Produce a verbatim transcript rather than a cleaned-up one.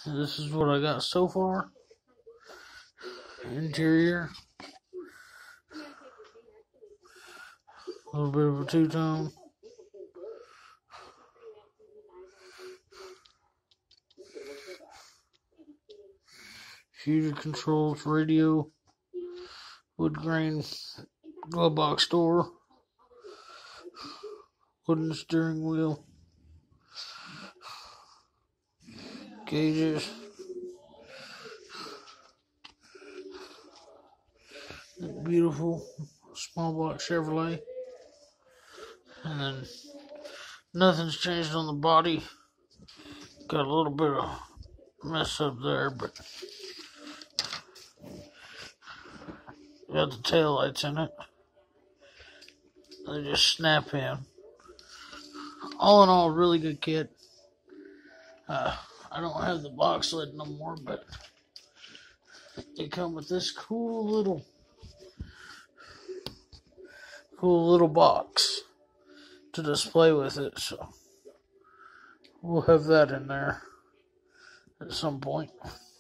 This is what I got so far. Interior. A little bit of a two-tone. Fusion controls, radio, wood grain glove box door, wooden steering wheel, gauges, beautiful small block Chevrolet, and then nothing's changed on the body. Got a little bit of mess up there, but got the tail lights in it. They just snap in. All in all, really good kit. Uh, I don't have the box lid no more, but they come with this cool little, cool little box to display with it. So we'll have that in there at some point.